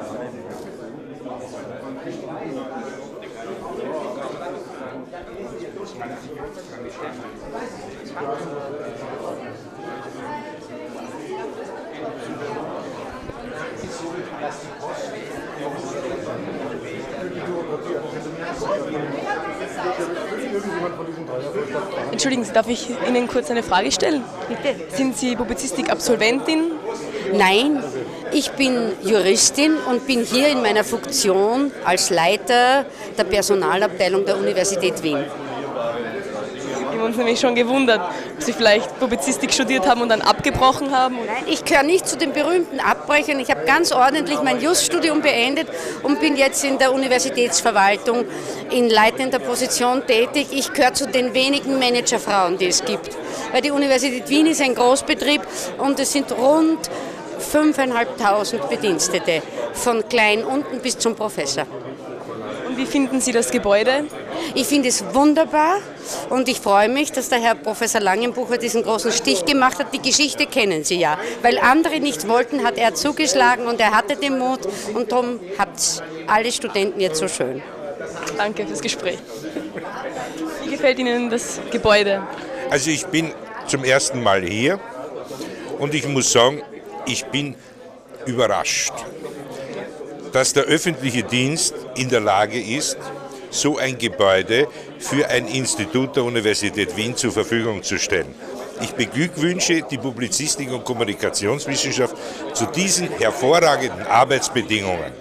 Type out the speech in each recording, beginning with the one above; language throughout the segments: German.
Entschuldigen Sie, darf ich Ihnen kurz eine Frage stellen? Bitte. Sind Sie Publizistik-Absolventin? Nein, ich bin Juristin und bin hier in meiner Funktion als Leiter der Personalabteilung der Universität Wien. Wir haben uns nämlich schon gewundert, ob Sie vielleicht Publizistik studiert haben und dann abgebrochen haben. Nein, ich gehöre nicht zu den berühmten Abbrechern. Ich habe ganz ordentlich mein Jus-Studium beendet und bin jetzt in der Universitätsverwaltung in leitender Position tätig. Ich gehöre zu den wenigen Managerfrauen, die es gibt. Weil die Universität Wien ist ein Großbetrieb und es sind rund 5.500 Bedienstete, von klein unten bis zum Professor. Und wie finden Sie das Gebäude? Ich finde es wunderbar und ich freue mich, dass der Herr Professor Langenbucher diesen großen Stich gemacht hat. Die Geschichte kennen Sie ja. Weil andere nicht wollten, hat er zugeschlagen und er hatte den Mut und darum habt alle Studenten jetzt so schön. Danke fürs Gespräch. Wie gefällt Ihnen das Gebäude? Also ich bin zum ersten Mal hier und ich muss sagen, ich bin überrascht, dass der öffentliche Dienst in der Lage ist, so ein Gebäude für ein Institut der Universität Wien zur Verfügung zu stellen. Ich beglückwünsche die Publizistik und Kommunikationswissenschaft zu diesen hervorragenden Arbeitsbedingungen.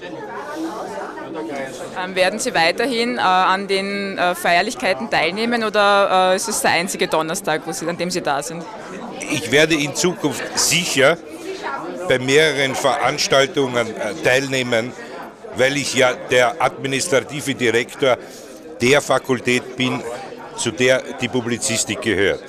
Werden Sie weiterhin an den Feierlichkeiten teilnehmen oder ist es der einzige Donnerstag, an dem Sie da sind? Ich werde in Zukunft sicher bei mehreren Veranstaltungen teilnehmen, weil ich ja der administrative Direktor der Fakultät bin, zu der die Publizistik gehört.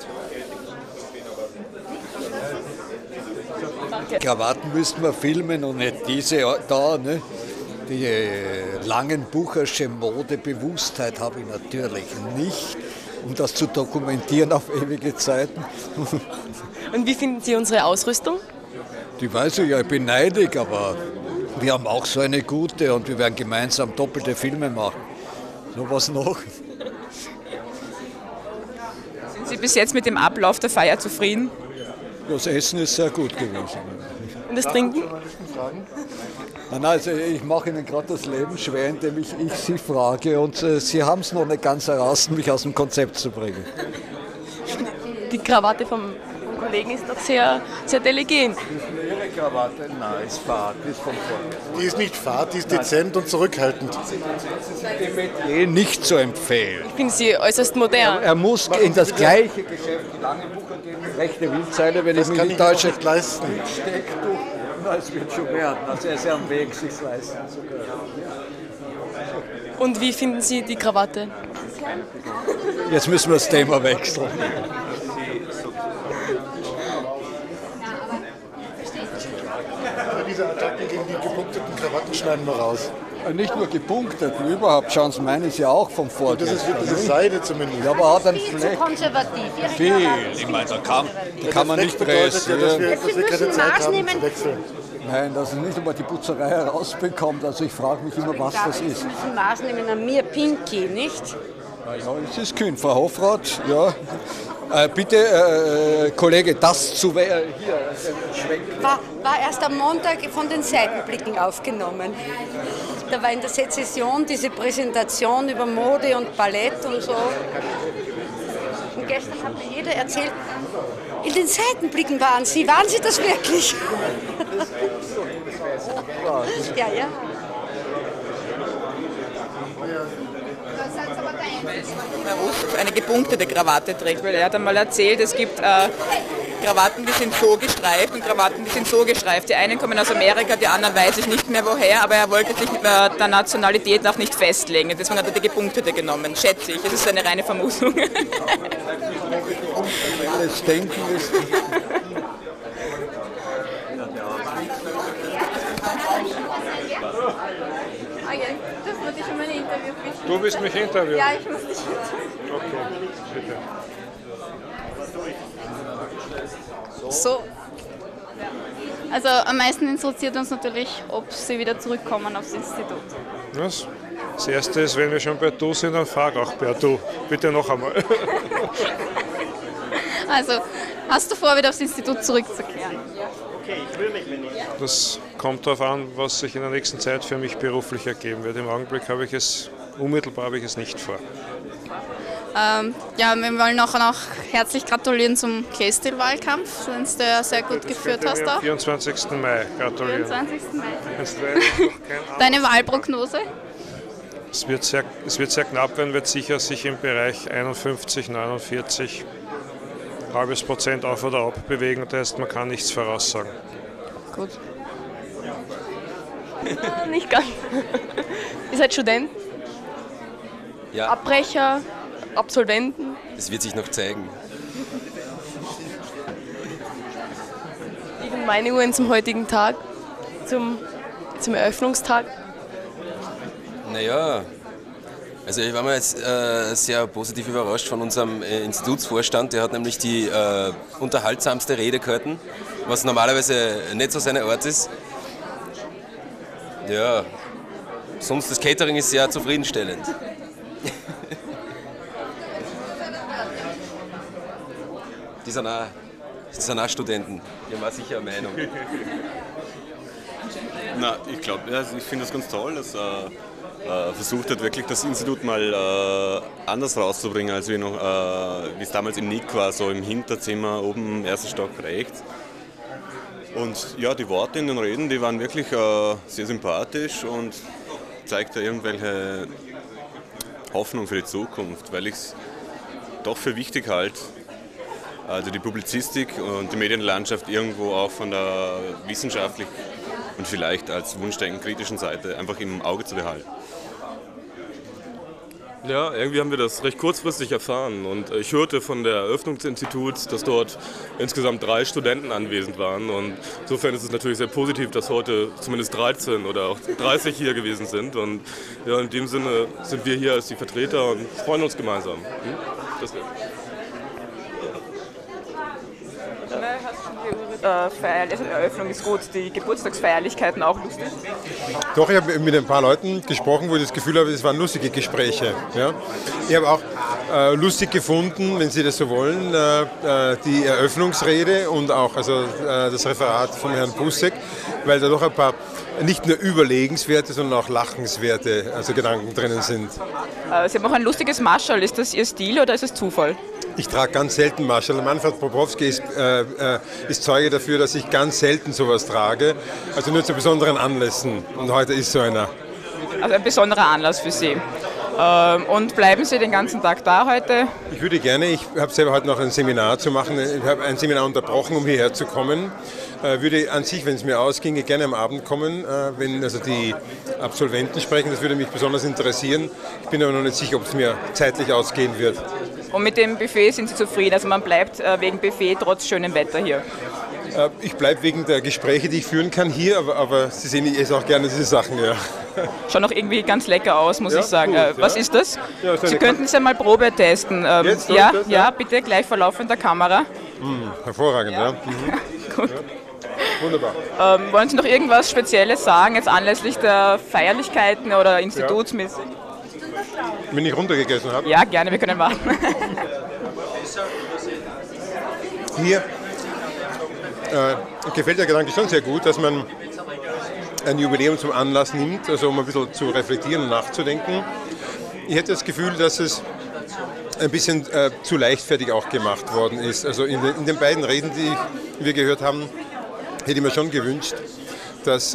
Krawatten müssten wir filmen und nicht diese da, ne? Die Langenbuchersche Modebewusstheit habe ich natürlich nicht, um das zu dokumentieren auf ewige Zeiten. Und wie finden Sie unsere Ausrüstung? Die weiß ich ja, ich bin neidig, aber wir haben auch so eine gute und wir werden gemeinsam doppelte Filme machen. So was noch. Sind Sie bis jetzt mit dem Ablauf der Feier zufrieden? Das Essen ist sehr gut gewesen. Und das Trinken? Nein, also ich mache Ihnen gerade das Leben schwer, indem ich Sie frage und Sie haben es noch nicht ganz heraus, mich aus dem Konzept zu bringen. Die Krawatte vom Kollegen ist doch sehr, sehr delegiert. Ihre Krawatte? Nein, ist fad, die ist vom Vorteil. Die ist nicht fad, die ist dezent und zurückhaltend. Dem Metier nicht zu empfehlen. Ich finde sie äußerst modern. Er muss in das gleiche Geschäft wie Langenbucher gehen, rechte Windseile, wenn Das ich kann mich ich in mir nicht leisten. Steckt du. Na, es wird schon werden. Also er ist ja am Weg, sich leisten zu können. Und wie finden Sie die Krawatte? Jetzt müssen wir das Thema wechseln. Diese Attacken gegen die gepunkteten Krawatten schneiden wir raus. Nicht nur gepunktet, überhaupt. Schauen Sie, meine ist ja auch vom Vorteil. Das ist Seide zumindest. Ja, aber hat einen Viel zu Fleck. konservativ. Viel. Ich meine, die kann man nicht pressen. Ja, dass wir Sie keine müssen Zeit Maß haben nehmen. zu wechseln. Nein, dass ich nicht einmal die Putzerei herausbekommt. Also ich frage mich immer, was das Sie ist. müssen Maß nehmen an mir, Pinky, nicht? Ja, es ist kühn. Frau Hofrat, ja. Bitte, Kollege, das zu hier schwenken. War erst am Montag von den Seitenblicken aufgenommen. Da war in der Sezession diese Präsentation über Mode und Ballett und so. Und gestern hat mir jeder erzählt, in den Seitenblicken waren Sie. Waren Sie das wirklich? Ja, ja. Herr Rusk eine gepunktete Krawatte trägt, weil er hat einmal erzählt, es gibt Krawatten, die sind so gestreift und Krawatten, die sind so gestreift. Die einen kommen aus Amerika, die anderen weiß ich nicht mehr woher, aber er wollte sich mit der Nationalität auch nicht festlegen. Deswegen hat er die gepunktete genommen, schätze ich. Es ist eine reine Vermutung. Alles denken ist. Dürfen wir dich um ein Interview bitten? Du willst mich interviewen? Ja, ich muss dich interviewen. Okay, bitte. So. Also am meisten interessiert uns natürlich, ob sie wieder zurückkommen aufs Institut. Das Erste ist, wenn wir schon bei Du sind, dann frag auch per Du. Bitte noch einmal. Also, hast du vor, wieder aufs Institut zurückzukehren? Das kommt darauf an, was sich in der nächsten Zeit für mich beruflich ergeben wird. Im Augenblick unmittelbar habe ich es nicht vor. Ja, wir wollen auch noch herzlich gratulieren zum Kleestil-Wahlkampf, den du ja sehr gut geführt hast. Am 24. Mai gratulieren. 24. Mai. Es leider noch kein Deine Wahlprognose? Es wird sehr knapp werden, wird sicher sich im Bereich 51, 49, halbes Prozent auf oder ab bewegen. Das heißt, man kann nichts voraussagen. Gut. Nicht ganz. Ihr seid Studenten, Ja, Abbrecher, Absolventen. es wird sich noch zeigen. Ihre Meinungen zum heutigen Tag, zum Eröffnungstag? Naja, also ich war mal jetzt sehr positiv überrascht von unserem Institutsvorstand. Der hat nämlich die unterhaltsamste Rede gehalten, was normalerweise nicht so seine Art ist. Ja, sonst das Catering ist sehr zufriedenstellend. Die sind auch Studenten, die haben auch sicher eine Meinung. Na, ich glaube, ich finde das ganz toll, dass versucht hat, wirklich das Institut mal anders rauszubringen, als wie es damals im Nick war, so im Hinterzimmer oben im ersten Stock rechts. Und ja, die Worte in den Reden, die waren wirklich sehr sympathisch und zeigte irgendwelche Hoffnung für die Zukunft, weil ich es doch für wichtig halte, also die Publizistik und die Medienlandschaft irgendwo auch von der wissenschaftlichen und vielleicht als Wunschdenken kritischen Seite einfach im Auge zu behalten. Ja, irgendwie haben wir das recht kurzfristig erfahren und ich hörte von der Eröffnung des Instituts, dass dort insgesamt 3 Studenten anwesend waren und insofern ist es natürlich sehr positiv, dass heute zumindest 13 oder auch 30 hier gewesen sind und ja, in dem Sinne sind wir hier als die Vertreter und freuen uns gemeinsam. Das wird. Eröffnung ist gut, die Geburtstagsfeierlichkeiten auch lustig. Doch, ich habe mit ein paar Leuten gesprochen, wo ich das Gefühl habe, es waren lustige Gespräche. Ja. Ich habe auch lustig gefunden, wenn Sie das so wollen, die Eröffnungsrede und auch das Referat von Herrn Busek, weil da doch ein paar nicht nur überlegenswerte, sondern auch lachenswerte Gedanken drinnen sind. Sie haben auch ein lustiges Marschall. Ist das Ihr Stil oder ist es Zufall? Ich trage ganz selten Marschall. Manfred Poprowski ist Zeuge dafür, dass ich ganz selten sowas trage, also nur zu besonderen Anlässen. Und heute ist so einer. Also ein besonderer Anlass für Sie. Und bleiben Sie den ganzen Tag da heute? Ich würde gerne, ich habe selber heute noch ein Seminar zu machen. Ich habe ein Seminar unterbrochen, um hierher zu kommen. Würde an sich, wenn es mir ausginge, gerne am Abend kommen, wenn also die Absolventen sprechen. Das würde mich besonders interessieren. Ich bin aber noch nicht sicher, ob es mir zeitlich ausgehen wird. Und mit dem Buffet sind Sie zufrieden? Also man bleibt wegen Buffet trotz schönem Wetter hier? Ich bleibe wegen der Gespräche, die ich führen kann, hier, aber Sie sehen, ich esse auch gerne diese Sachen. Ja. Schaut noch irgendwie ganz lecker aus, muss ich sagen. Gut, was ist das? Ja, Sie könnten es ja mal Probe testen. Jetzt ja, bitte, gleich vor laufender Kamera. Hervorragend, ja. Gut. Ja. Wunderbar. Wollen Sie noch irgendwas Spezielles sagen, jetzt anlässlich der Feierlichkeiten oder institutsmäßig? Wenn ich runtergegessen habe? Ja, gerne, wir können warten. Mir gefällt der Gedanke schon sehr gut, dass man ein Jubiläum zum Anlass nimmt, also um ein bisschen zu reflektieren und nachzudenken. Ich hätte das Gefühl, dass es ein bisschen zu leichtfertig auch gemacht worden ist. Also in den beiden Reden, die wir gehört haben, hätte ich mir schon gewünscht, dass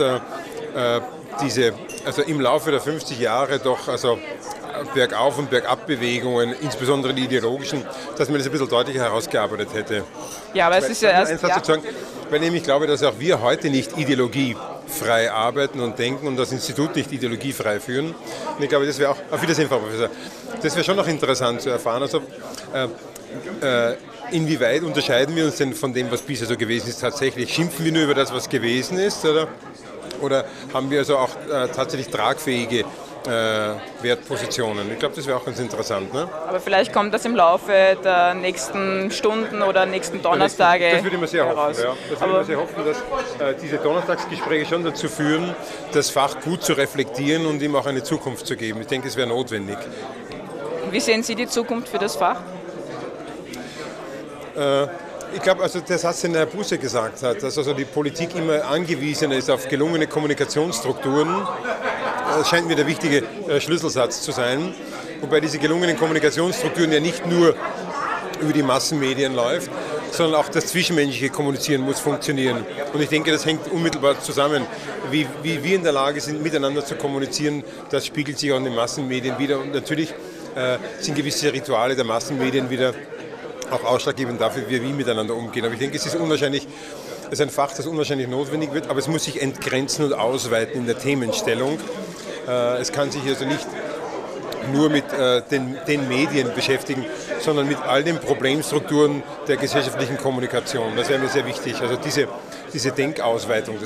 also im Laufe der 50 Jahre doch Bergauf- und Bergabbewegungen, insbesondere die ideologischen, dass man das ein bisschen deutlicher herausgearbeitet hätte. Ja, aber es ist ja erst... Weil nämlich ich glaube, dass auch wir heute nicht ideologiefrei arbeiten und denken und das Institut nicht ideologiefrei führen. Und ich glaube, das wäre auch... Auf Wiedersehen, Frau Professor. Das wäre schon noch interessant zu erfahren. Also, inwieweit unterscheiden wir uns denn von dem, was bisher so gewesen ist, tatsächlich? Schimpfen wir nur über das, was gewesen ist? Oder haben wir also auch tatsächlich tragfähige Wertpositionen. Ich glaube, das wäre auch ganz interessant. Ne? Aber vielleicht kommt das im Laufe der nächsten Stunden oder nächsten Donnerstage das würde ich mir sehr heraus. hoffen. Ja. Das würde ich mir sehr hoffen, dass diese Donnerstagsgespräche schon dazu führen, das Fach gut zu reflektieren und ihm auch eine Zukunft zu geben. Ich denke, es wäre notwendig. Wie sehen Sie die Zukunft für das Fach? Ich glaube, also der Satz, den Herr Busse gesagt hat, dass also die Politik immer angewiesen ist auf gelungene Kommunikationsstrukturen, das scheint mir der wichtige Schlüsselsatz zu sein. Wobei diese gelungenen Kommunikationsstrukturen ja nicht nur über die Massenmedien läuft, sondern auch das zwischenmenschliche Kommunizieren muss funktionieren. Und ich denke, das hängt unmittelbar zusammen. Wie wir in der Lage sind, miteinander zu kommunizieren, das spiegelt sich auch in den Massenmedien wieder. Und natürlich sind gewisse Rituale der Massenmedien wieder auch ausschlaggebend dafür, wie wir miteinander umgehen. Aber ich denke, es ist ein Fach, das unwahrscheinlich notwendig wird, aber es muss sich entgrenzen und ausweiten in der Themenstellung. Es kann sich also nicht nur mit den Medien beschäftigen, sondern mit all den Problemstrukturen der gesellschaftlichen Kommunikation. Das wäre mir sehr wichtig. Also diese Denkausweitung.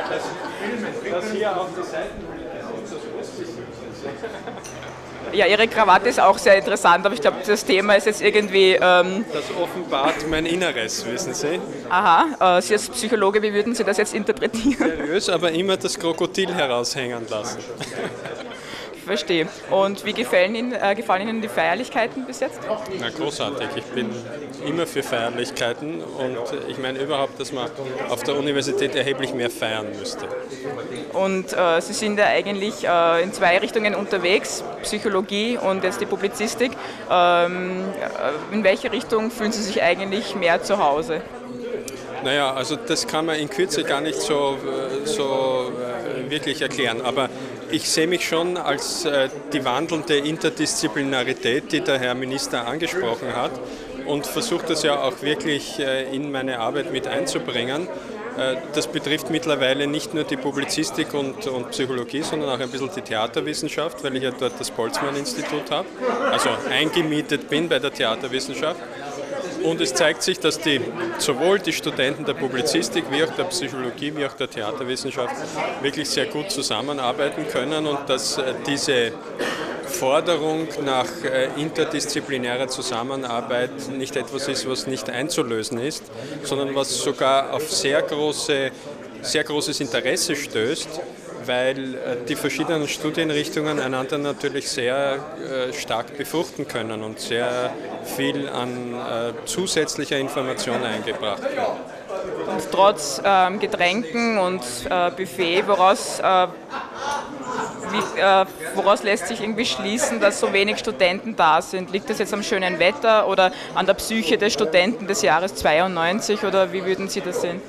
Ja, Ihre Krawatte ist auch sehr interessant, aber ich glaube, das Thema ist jetzt irgendwie... Das offenbart mein Inneres, wissen Sie. Aha, Sie als Psychologe, wie würden Sie das jetzt interpretieren? Seriös, aber immer das Krokodil heraushängen lassen. Ich verstehe. Und wie gefallen Ihnen die Feierlichkeiten bis jetzt? Na, großartig. Ich bin immer für Feierlichkeiten und ich meine überhaupt, dass man auf der Universität erheblich mehr feiern müsste. Und Sie sind ja eigentlich in zwei Richtungen unterwegs, Psychologie und jetzt die Publizistik. In welche Richtung fühlen Sie sich eigentlich mehr zu Hause? Naja, also das kann man in Kürze gar nicht so wirklich erklären, aber ich sehe mich schon als die wandelnde Interdisziplinarität, die der Herr Minister angesprochen hat, und versuche das ja auch wirklich in meine Arbeit mit einzubringen. Das betrifft mittlerweile nicht nur die Publizistik und Psychologie, sondern auch ein bisschen die Theaterwissenschaft, weil ich ja dort das Boltzmann-Institut habe, also eingemietet bin bei der Theaterwissenschaft. Und es zeigt sich, dass sowohl die Studenten der Publizistik wie auch der Psychologie wie auch der Theaterwissenschaft wirklich sehr gut zusammenarbeiten können und dass diese Forderung nach interdisziplinärer Zusammenarbeit nicht etwas ist, was nicht einzulösen ist, sondern was sogar auf sehr großes Interesse stößt, weil die verschiedenen Studienrichtungen einander natürlich sehr stark befruchten können und sehr viel an zusätzlicher Information eingebracht wird. Und trotz Getränken und Buffet, woraus lässt sich irgendwie schließen, dass so wenig Studenten da sind? Liegt das jetzt am schönen Wetter oder an der Psyche des Studenten des Jahres 92 oder wie würden Sie das sehen?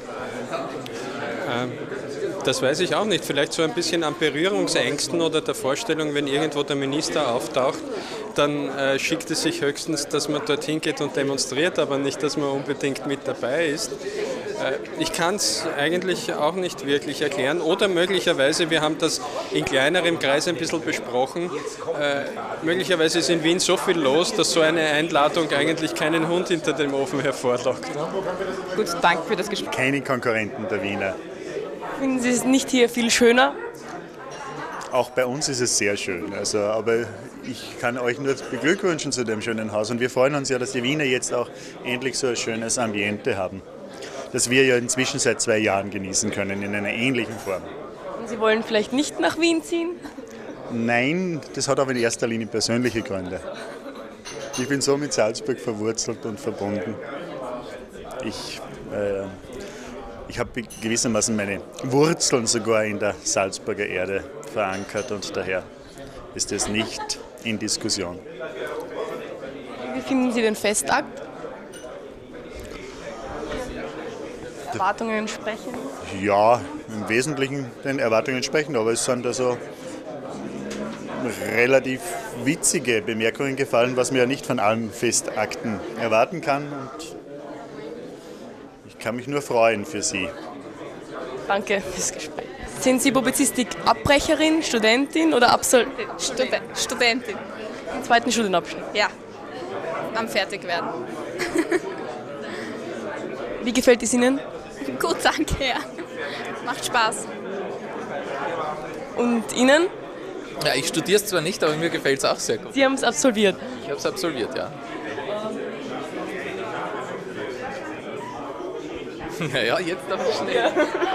Das weiß ich auch nicht. Vielleicht so ein bisschen an Berührungsängsten oder der Vorstellung, wenn irgendwo der Minister auftaucht, dann schickt es sich höchstens, dass man dorthin geht und demonstriert, aber nicht, dass man unbedingt mit dabei ist. Ich kann es eigentlich auch nicht wirklich erklären. Oder möglicherweise, wir haben das in kleinerem Kreis ein bisschen besprochen, möglicherweise ist in Wien so viel los, dass so eine Einladung eigentlich keinen Hund hinter dem Ofen hervorlockt. Gut, danke für das Gespräch. Keine Konkurrenten der Wiener. Finden Sie es nicht hier viel schöner? Auch bei uns ist es sehr schön. Also, aber ich kann euch nur beglückwünschen zu dem schönen Haus. Und wir freuen uns ja, dass die Wiener jetzt auch endlich so ein schönes Ambiente haben, das wir ja inzwischen seit 2 Jahren genießen können, in einer ähnlichen Form. Und Sie wollen vielleicht nicht nach Wien ziehen? Nein, das hat aber in erster Linie persönliche Gründe. Ich bin so mit Salzburg verwurzelt und verbunden. Ich habe gewissermaßen meine Wurzeln sogar in der Salzburger Erde verankert und daher ist das nicht in Diskussion. Wie finden Sie den Festakt? Erwartungen entsprechen? Ja, im Wesentlichen den Erwartungen entsprechen, aber es sind also relativ witzige Bemerkungen gefallen, was man ja nicht von allen Festakten erwarten kann. Und ich kann mich nur freuen für Sie. Danke fürs Gespräch. Sind Sie Publizistik-Abbrecherin, Studentin oder Absolventin? Studentin. Im 2. Studienabschnitt? Ja, am Fertigwerden. Wie gefällt es Ihnen? Gut, danke, ja. Macht Spaß. Und Ihnen? Ja, ich studiere es zwar nicht, aber mir gefällt es auch sehr gut. Sie haben es absolviert? Ich habe es absolviert, ja. Naja, jetzt aber schnell.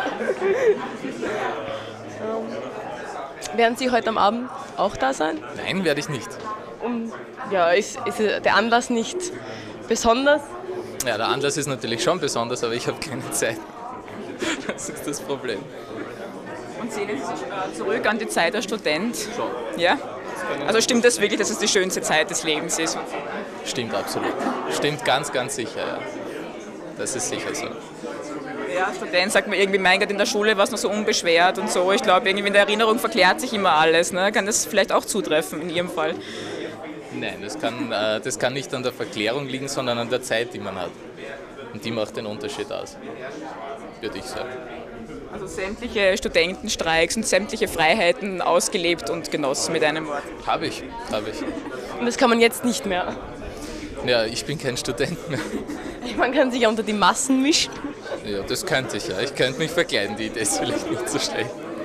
Werden Sie heute am Abend auch da sein? Nein, werde ich nicht. Ist der Anlass nicht besonders? Ja, der Anlass ist natürlich schon besonders, aber ich habe keine Zeit. Das ist das Problem. Und sehen Sie sich zurück an die Zeit als Student? Schon. Ja? Also stimmt das wirklich, dass es die schönste Zeit des Lebens ist? Stimmt absolut. Stimmt ganz, ganz sicher, ja. Das ist sicher so. Ja, als Student sagt man irgendwie, mein Gott, in der Schule war es noch so unbeschwert und so. Ich glaube, irgendwie in der Erinnerung verklärt sich immer alles. Ne? Kann das vielleicht auch zutreffen in Ihrem Fall? Nein, das kann nicht an der Verklärung liegen, sondern an der Zeit, die man hat. Und die macht den Unterschied aus, würde ich sagen. Also sämtliche Studentenstreiks und sämtliche Freiheiten ausgelebt und genossen mit einem Wort. Habe ich. Und das kann man jetzt nicht mehr? Ja, ich bin kein Student mehr. Man kann sich ja unter die Massen mischen. Ja, das könnte ich ja. Ich könnte mich verkleiden, die Idee ist vielleicht nicht so schlecht.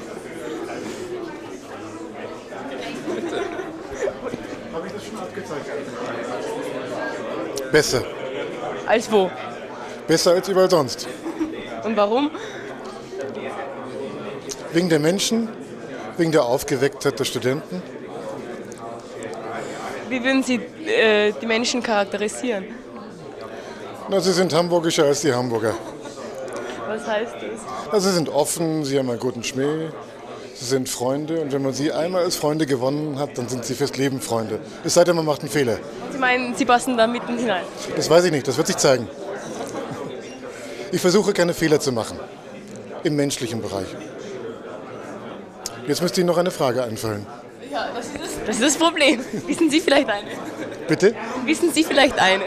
Bitte. Habe ich das schon abgezeichnet? Besser. Als wo? Besser als überall sonst. Und warum? Wegen der Menschen, wegen der Aufgewecktheit der Studenten. Wie würden Sie die Menschen charakterisieren? Na, sie sind hamburgischer als die Hamburger. Was heißt das? Also sie sind offen, sie haben einen guten Schmäh, sie sind Freunde und wenn man sie einmal als Freunde gewonnen hat, dann sind sie fürs Leben Freunde. Es sei denn, man macht einen Fehler. Sie meinen, Sie passen da mitten hinein? Das weiß ich nicht, das wird sich zeigen. Ich versuche keine Fehler zu machen im menschlichen Bereich. Jetzt müsste Ihnen noch eine Frage einfallen. Ja, das ist das Problem. Wissen Sie vielleicht eine? Bitte? Wissen Sie vielleicht eine?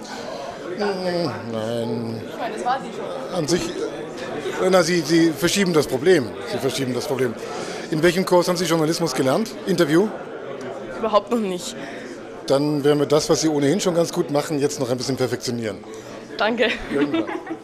Nein. Ich meine, das war sie schon. An sich, Sie verschieben das Problem. Sie verschieben das Problem. In welchem Kurs haben Sie Journalismus gelernt? Interview? Überhaupt noch nicht. Dann werden wir das, was Sie ohnehin schon ganz gut machen, jetzt noch ein bisschen perfektionieren. Danke. Irgendwann.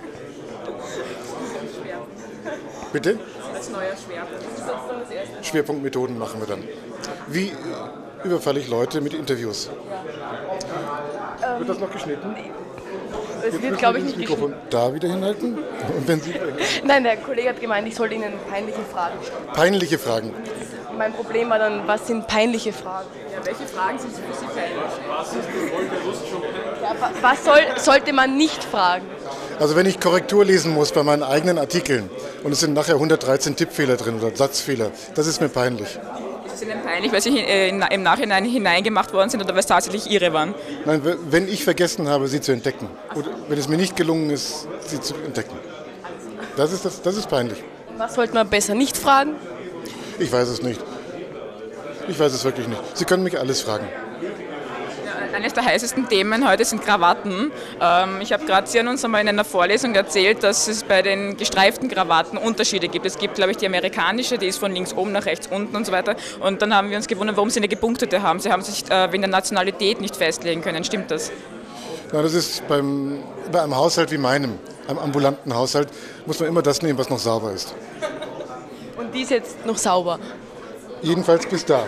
Bitte? Als neuer Schwerpunkt. Schwerpunktmethoden machen wir dann. Wie überfalle ich Leute mit Interviews? Wird das noch geschnitten? Es wird, glaube ich, nicht Mikrofon da wieder hinhalten? Und wenn Sie Nein, der Kollege hat gemeint, ich sollte Ihnen peinliche Fragen stellen. Peinliche Fragen. Mein Problem war dann, was sind peinliche Fragen? Ja, welche Fragen sind für Sie peinlich? Was sollte man nicht fragen? Also wenn ich Korrektur lesen muss bei meinen eigenen Artikeln und es sind nachher 113 Tippfehler drin oder Satzfehler, das ist mir peinlich. Ist es Ihnen peinlich, weil Sie im Nachhinein hineingemacht worden sind oder weil es tatsächlich Ihre waren? Nein, wenn ich vergessen habe, sie zu entdecken oder wenn es mir nicht gelungen ist, sie zu entdecken. Das ist peinlich. Was sollte man besser nicht fragen? Ich weiß es nicht. Ich weiß es wirklich nicht. Sie können mich alles fragen. Eines der heißesten Themen heute sind Krawatten. Ich habe gerade Sie an uns einmal in einer Vorlesung erzählt, dass es bei den gestreiften Krawatten Unterschiede gibt. Es gibt, glaube ich, die amerikanische, die ist von links oben nach rechts unten und so weiter. Und dann haben wir uns gewundert, warum Sie eine gepunktete haben. Sie haben sich wegen der Nationalität nicht festlegen können. Stimmt das? Na, das ist bei einem Haushalt wie meinem, einem ambulanten Haushalt, muss man immer das nehmen, was noch sauber ist. Und die ist jetzt noch sauber? Jedenfalls bis da.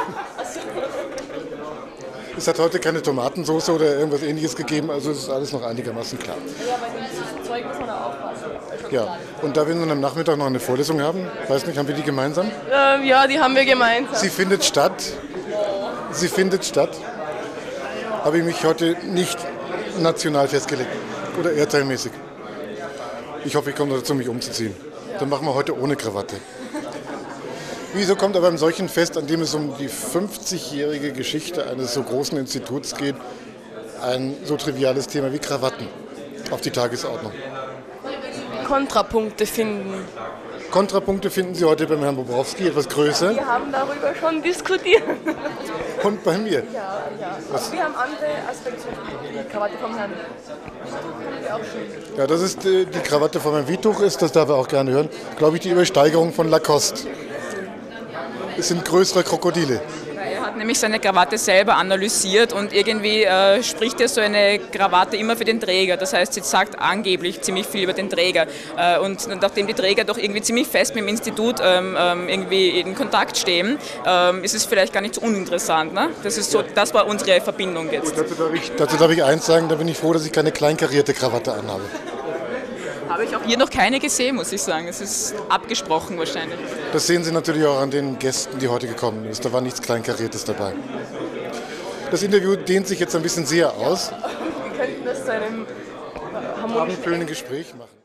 Es hat heute keine Tomatensauce oder irgendwas Ähnliches gegeben, also es ist alles noch einigermaßen klar. Ja, bei dem Zeug muss man da aufpassen. Ja, und da wir dann am Nachmittag noch eine Vorlesung haben, weiß nicht, haben wir die gemeinsam? Ja, die haben wir gemeinsam. Sie findet statt. Sie findet statt. Habe ich mich heute nicht national festgelegt oder erdteilmäßig. Ich hoffe, ich komme dazu, mich umzuziehen. Dann machen wir heute ohne Krawatte. Wieso kommt aber einem solchen Fest, an dem es um die 50-jährige Geschichte eines so großen Instituts geht, ein so triviales Thema wie Krawatten auf die Tagesordnung? Kontrapunkte finden. Kontrapunkte finden Sie heute beim Herrn Bobrowski etwas größer. Wir haben darüber schon diskutiert. Und bei mir. Ja. Wir haben andere Aspekte, die Krawatte vom Herrn. Ja, das ist die Krawatte von Herrn Wietuch ist, das darf er auch gerne hören, glaube ich, die Übersteigerung von Lacoste. Es sind größere Krokodile. Er hat hat nämlich seine Krawatte selber analysiert und irgendwie spricht ja so eine Krawatte immer für den Träger. Das heißt, sie sagt angeblich ziemlich viel über den Träger. Und nachdem die Träger doch irgendwie ziemlich fest mit dem Institut irgendwie in Kontakt stehen, ist es vielleicht gar nicht so uninteressant. Ne? Das ist so, das war unsere Verbindung jetzt. Dazu darf ich eins sagen, da bin ich froh, dass ich keine kleinkarierte Krawatte anhabe. Habe ich auch hier noch keine gesehen, muss ich sagen. Es ist abgesprochen wahrscheinlich. Das sehen Sie natürlich auch an den Gästen, die heute gekommen sind. Da war nichts Kleinkariertes dabei. Das Interview dehnt sich jetzt ein bisschen sehr aus. Wir könnten das zu einem abendfüllenden Gespräch machen.